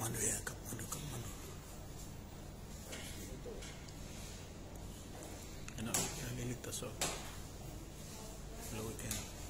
mano ya, kap mano, kap mano. Ano, naliligtas ako. Hello again.